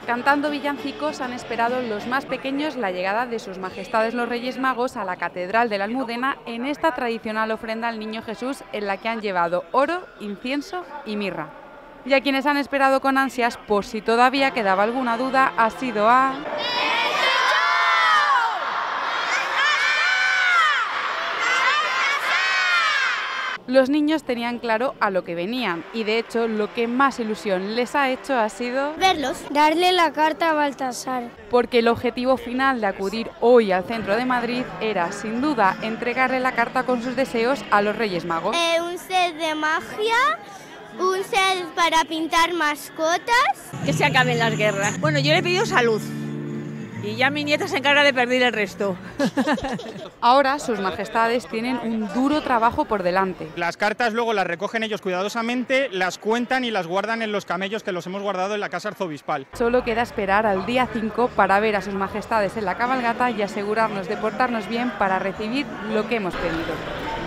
Cantando villancicos han esperado los más pequeños la llegada de sus majestades los Reyes Magos a la Catedral de la Almudena en esta tradicional ofrenda al Niño Jesús en la que han llevado oro, incienso y mirra. Y a quienes han esperado con ansias, por si todavía quedaba alguna duda, ha sido a... Los niños tenían claro a lo que venían y de hecho lo que más ilusión les ha hecho ha sido verlos, darle la carta a Baltasar. Porque el objetivo final de acudir hoy al centro de Madrid era sin duda entregarle la carta con sus deseos a los Reyes Magos. Un set de magia, un set para pintar mascotas. Que se acaben las guerras. Bueno, yo le he pedido salud. Y ya mi nieta se encarga de perder el resto. Ahora sus majestades tienen un duro trabajo por delante. Las cartas luego las recogen ellos cuidadosamente, las cuentan y las guardan en los camellos que los hemos guardado en la casa arzobispal. Solo queda esperar al día 5 para ver a sus majestades en la cabalgata y asegurarnos de portarnos bien para recibir lo que hemos pedido.